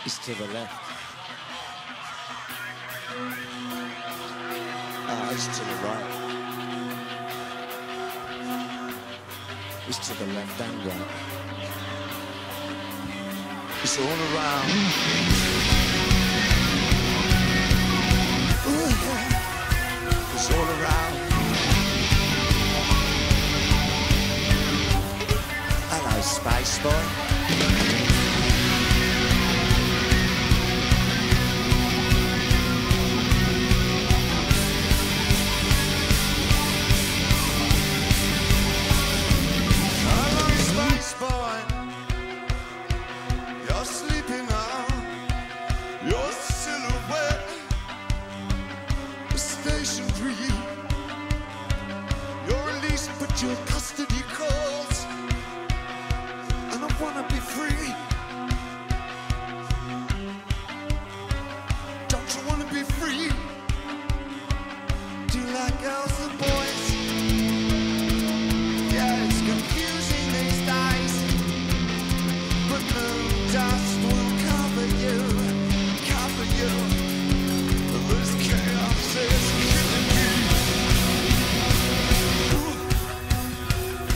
It's to the left. It's to the right. It's to the left and right. It's all around. Ooh, yeah. It's all around. Hello, Space Boy. Your custody calls, and I wanna be free. Don't you wanna be free? Do you like girls and boys? Yeah, it's confusing these days, but moon dust will cover you, cover you. This chaos is killing me.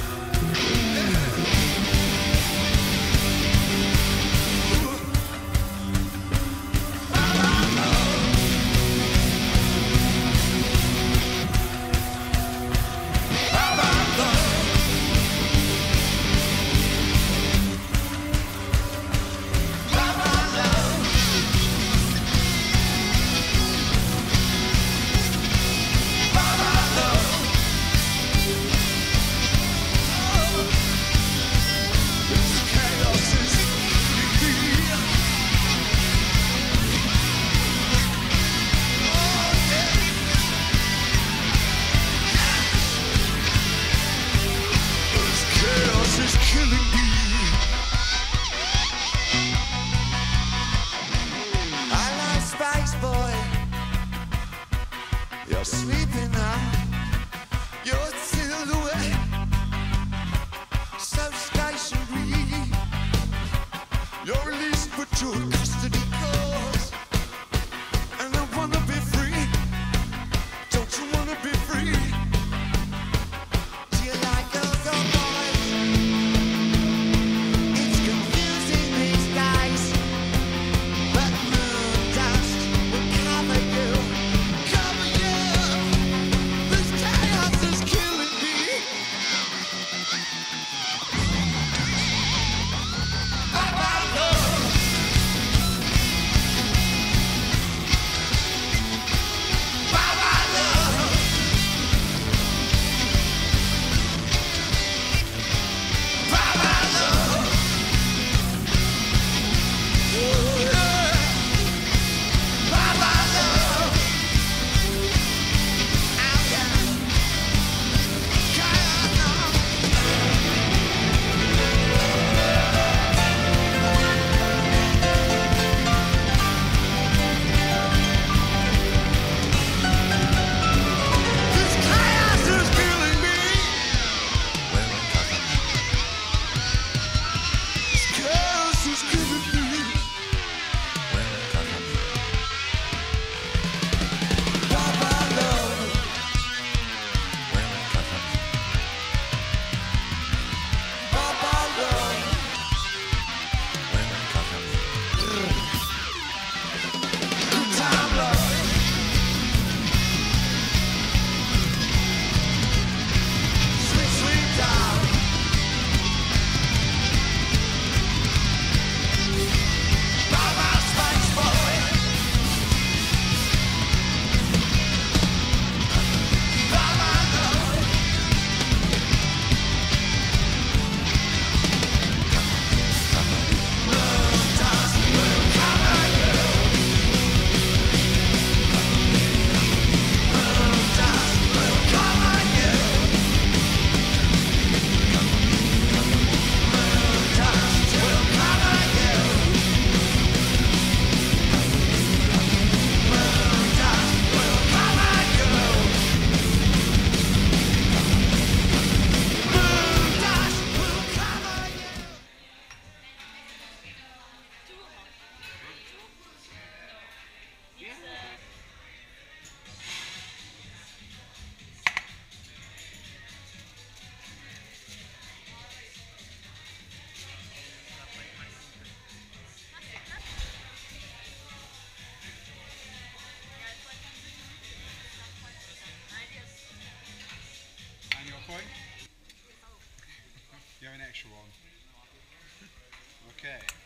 point? You have an extra one. Okay.